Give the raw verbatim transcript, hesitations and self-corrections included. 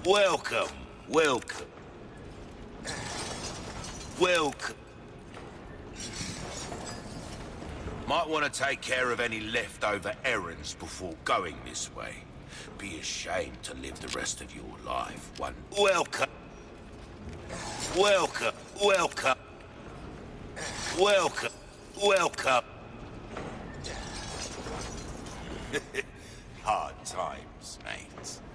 Welcome, welcome, welcome. Might want to take care of any leftover errands before going this way. Be ashamed to live the rest of your life one... Welcome, welcome, welcome, welcome, welcome. Hard times, mate.